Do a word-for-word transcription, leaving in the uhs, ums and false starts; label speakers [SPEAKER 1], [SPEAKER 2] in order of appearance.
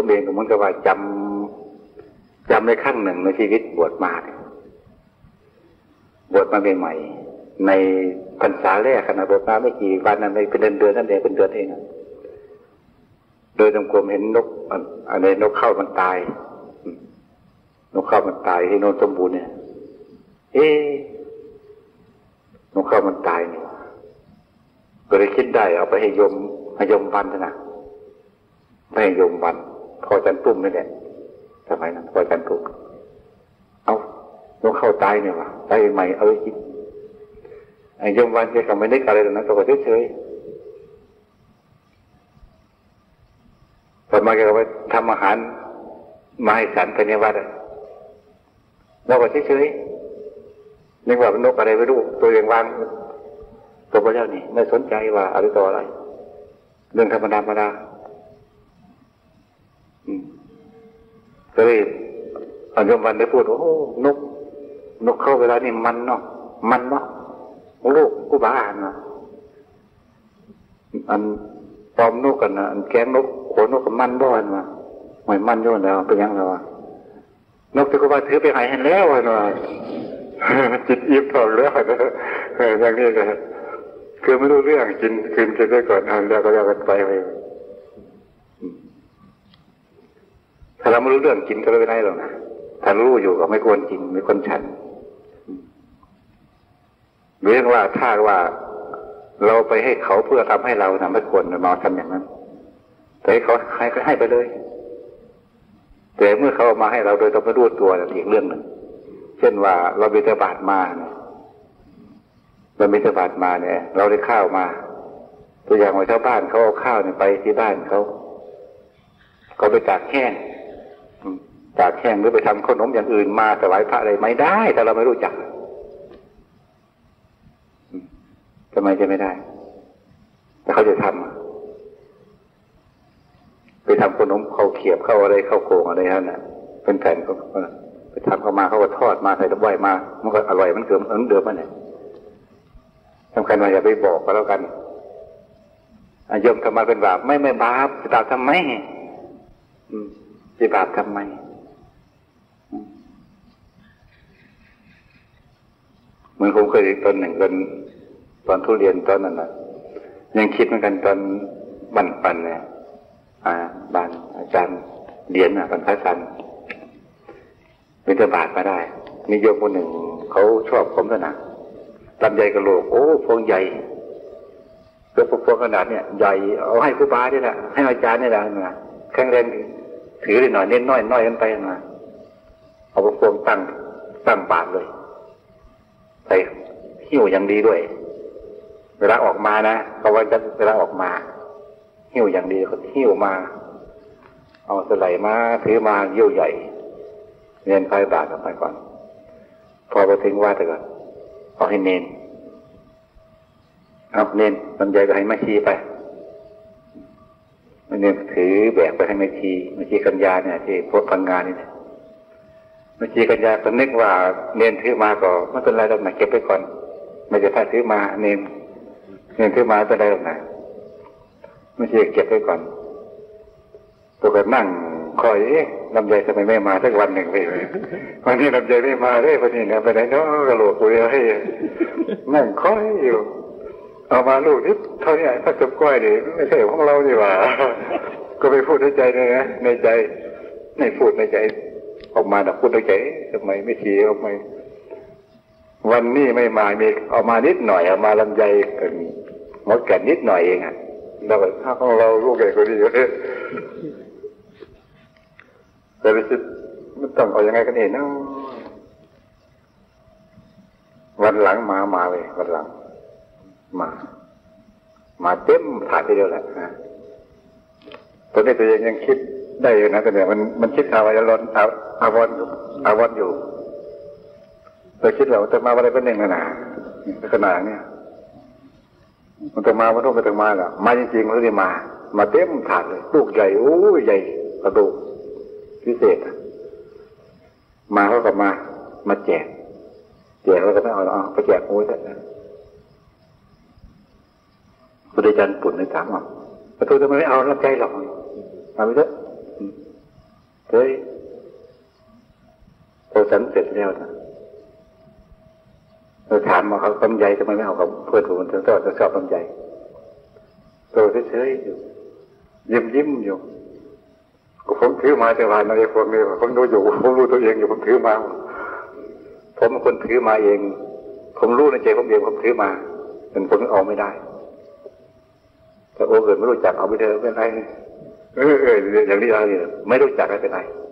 [SPEAKER 1] เองก็เหมือนกับว่าจำจำในครั้งหนึ่งในชีวิตบวชมาบวชมาใหม่ๆในพรรษาแรกขณะบวชมาไม่กี่วันนั้นเป็นเดือนเดือนนั่นเองเป็นเดือนเองโดยจงกรมเห็นนกอะไรนกเข้ามันตายนกเข้ามันตายที่โนนสมบูรณ์เนี่ยเอ๊ะนกเข้ามันตายเนี่ยก็เลยคิดได้เอาไปให้โยมให้โยมบันนะไม่ให้โยมบันพอจันตุ้มนี่แหละสมัยนั้นพอจันตุ้มเอานกเข้าตายเนี่ยวะตายใหม่เอาไปกินไอ้โยมบันแกก็ไม่นึกอะไรตรงนั้นก็เฉยๆพอมาแกก็ไปทำอาหารมาให้ฉันไปในวัดเราก็เฉยๆนึกว่าเป็นนกอะไรไม่รู้ตัวเองวางตัวไปแล้วนี่ไม่สนใจว่าอะไรต่ออะไรเรื่องธรรมดาธรรมดาก็เลยอันยมวันได้พูดโอ้นกนกเข้าเวลานี่มันเนาะมันเนาะโอ้ลูกกูบ้าอ่านนะอันปลอมนกกันนะอันแกงนกขนนกกับมันบ้านมาหอยมันโยนแล้วเป็นยังไงวะนกที่กูว่าถือไปหายเห็นแล้ววะนะจิตอิ่มท้องแล้วนะอย่างนี้เลยคือไม่รู้เรื่องกินกินกินได้ก่อนอันแล้วก็แล้วกันไปไปถ้าเราไม่รู้เรื่องกินก็ไม่ได้หรอกนะถ้ารู้อยู่ก็ไม่ควรกินไม่ควรฉันเรื่องว่าถ้าว่าเราไปให้เขาเพื่อทำให้เรานะไม่ควรนอนทำอย่างนั้นแต่ให้เขาให้ก็ให้ไปเลยแต่เมื่อเขาเอามาให้เราโดยต้องไม่รู้ตัวนั่นอีกเรื่องหนึ่งเช่นว่าเราบิณฑบาตมาเนี่ยเราบิณฑบาตมาเนี่ยเราได้ข้าวมาตัวอย่างว่าชาวบ้านเขาเอาข้าวเนี่ยไปที่บ้านเขาเขาไปตากแห้งตากแห้งหรือไปทำขนมอย่างอื่นมาถวายพระอะไรไม่ได้ถ้าเราไม่รู้จักทำไมจะไม่ได้แต่เขาจะทำไปทำขนมข้าวเขียบข้าวอะไรข้าวโขงอะไรนั่นน่ะเป็นแผ่นก็ไปทำเข้ามาเขาก็ทอดมาใส่ตะไบมามันก็อร่อยมันเกือบเหมือนเดิมมันเนี่ยสำคัญว่าอย่าไปบอกก็แล้วกันโยมทำมาเป็นบาปไม่ไม่บาปจะบาปทำไมจะบาปทำไมเหมือนผมเคยอีกตอนหนึ่งตอนตอนทุเรียนตอนนั้นนะยังคิดเหมือนกันตอนบันปันเนี่ยอ่าบานอาจารย์เรียนอ่ะปันพระสันเป็นจะบาปมาได้มีโยมคนหนึ่งเขาชอบผมนะลำใหญ่กระโหลกโอ้พวงใหญ่ตัวพวงขนาดเนี่ยใหญ่เอาให้ครูบาเนี่ยแหละให้อาจารย์เนี่ยแหละนะแข็งแรงถือได้หน่อยเน้นน้อยน้อยกันไปนะเอาพวงตั้งตั้งบาทเลยใส่หิ้วอย่างดีด้วยเวลาออกมานะเขาว่าจะเวลาออกมาหิ้วอย่างดีเขาหิ้วมาเอาสไลด์มาถือมาหิ้วใหญ่เน้นไปบาทกันไปก่อนพอไปถึงวัดก่อนเอาให้เน้นเอาเน้นลำไยก็ให้แม่ชีไปเน้นถือแบกไปให้แม่ชีแม่ชีกัญญาเนี่ยที่พวกพังงานนี่แม่ชีกัญญาก็นึกว่าเน้นถือมาก็ไม่เป็นไรหรอกนะเก็บไปก่อนไม่จะถ้าถือมาเน้นเน้นถือมาเป็นไรหรอกนะแม่ชีเก็บไปก่อนตัวก็นั่งคอยเอ๊ะลำไยทำไมไม่มาสักวันหนึ่งไปวันนี้ลำไยไม่มาได้วันนี้นะไปไหนเนาะกระโหลกตัวเดียวให้นั่งคอยอยู่เอามาลูกนิดเท่านี้ถ้าจับก้อยดิไม่ใช่ของเราดีกว่าก็ไปพูดในใจเลยนะในใจไม่พูดในใจออกมาแต่พูดในใจทำไมไม่ทีทำไมวันนี้ไม่มามีเอามานิดหน่อยเอามาลำไยกันหมดกันนิดหน่อยเองอ่ะเราถ้าของเราลูกใหญ่กว่านี้เยอะแต่ไปคิดมันต้องเอายังไงกันเองเนาะวันหลังมามาเลยวันหลังมามาเต็มถาดทีเดียวแหละนะตอนนี้ตัวเองยังคิดได้อยู่นะแต่เนี่ยมันมันคิดอาวายรอนอาอาวรอาวรอยู่เราคิดเราจะมาอะไรเป็นหนึ่งขนาดขนาดเนี่ยมันจะมามันต้องไปถึงมาแล้วมาจริงๆมันจะมามาเต็มถาดเลยลูกใหญ่โอ้ยใหญ่กระดูกพิเศษมาเขาก็มามาแจกแจกแล้วก็ไม่เอาเอาไปแจกโอ้ยแต่พุทธเจ้าปุ่นในถามว่าประตูทำไมไม่เอารับใจหรอกเอาไปเถอะเฮ้ยพอฉันเสร็จแล้วนะเราถามมาเขาลำไยทำไมไม่เอากับเพื่อนผมถึงตลอดจะชอบลำไยตัวเฉยๆอยู่ยิ้มยิ้มอยู่ผมถือมาแต่ว่าในพวกนี้ผมรู้อยู่ผมรู้ตัวเองอยู่ผมถือมาผมเป็นคนถือมาเองผมรู้ในใจผมเองผมถือมาแต่ผมเอาไม่ได้แต่โอ้เกิดไม่รู้จักเอาไปเถอะเป็นไรเออเอออย่างนี้อะไรไม่รู้จักไม่เป็นไร